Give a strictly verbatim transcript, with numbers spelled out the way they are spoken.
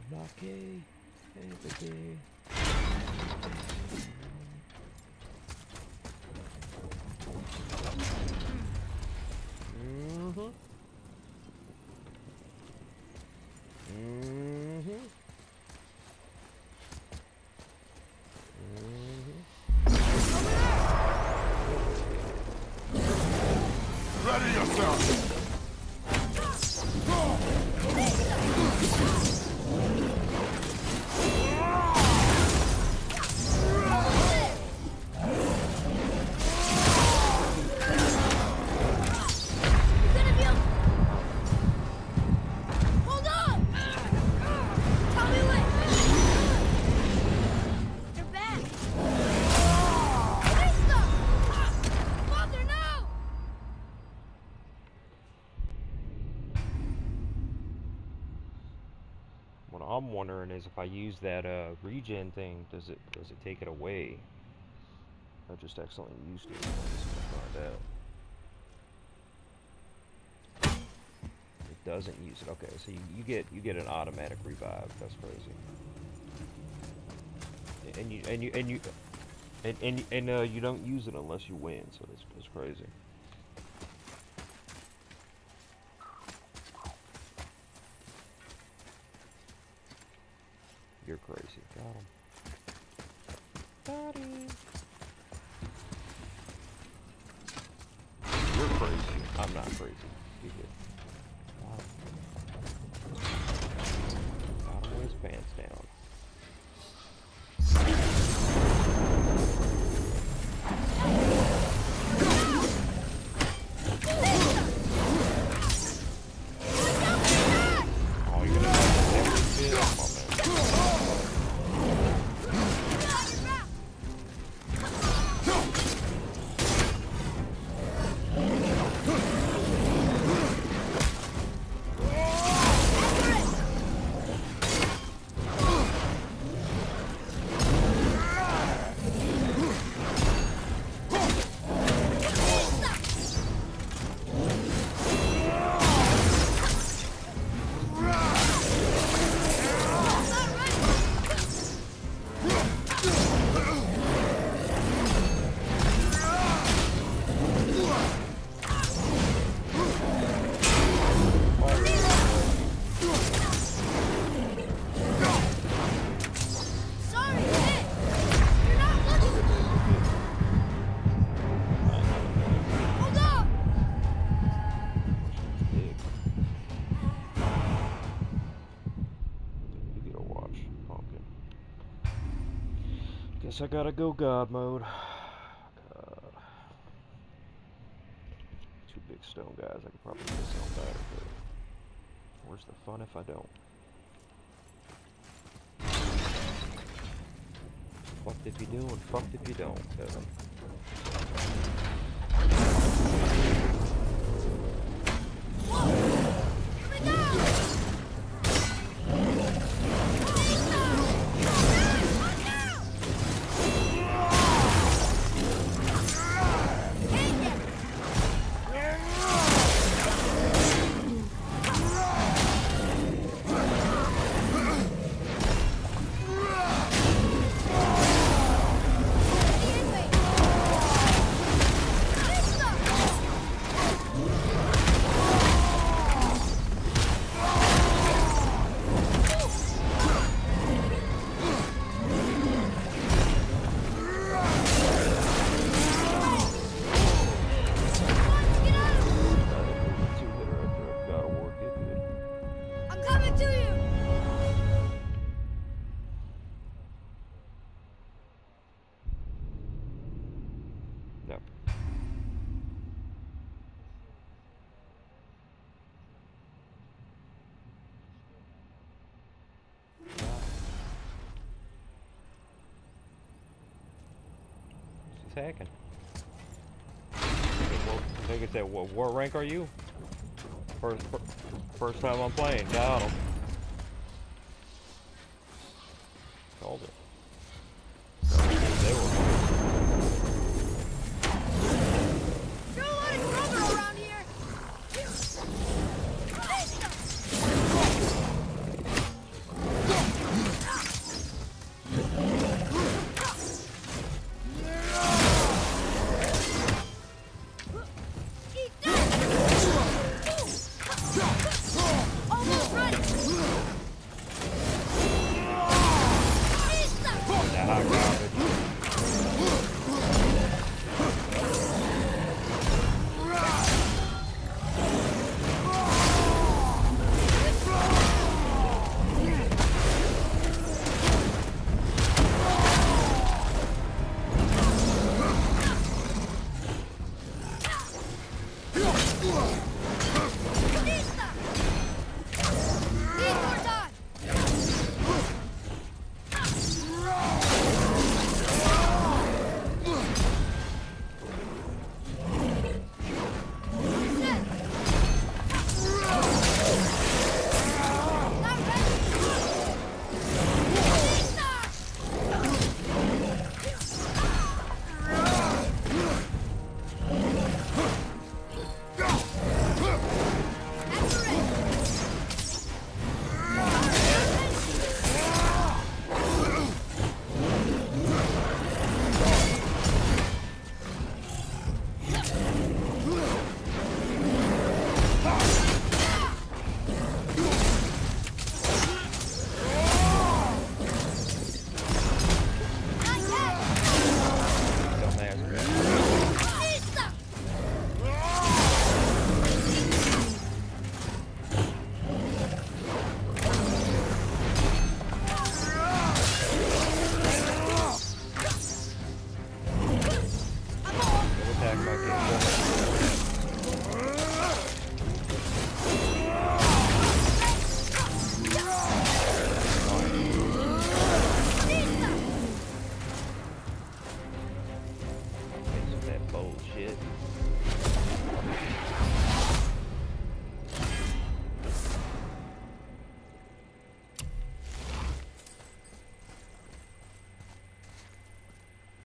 Lucky. Everything. Mm-hmm. Mm-hmm. Mm-hmm. Ready yourself! What I'm wondering is if I use that uh, regen thing, does it does it take it away? I just accidentally used it. I'm just gonna find out. It doesn't use it. Okay, so you, you get you get an automatic revive. That's crazy. And you and you and you and and, and uh, you don't use it unless you win. So that's that's crazy. You're crazy. Got him. Got him. You're crazy. I'm not crazy. You good. Got him with his pants down. Oh, you're gonna have to bit on my man. Guess I gotta go God mode. God. Two big stone guys. I could probably get some better, but where's the fun if I don't? Fucked if you do and fucked if you don't, Kevin. Attacking. I think it's at what, what rank are you? First, first time I'm playing. Got him. Called it. They were. There's a lot of trouble around here. shit.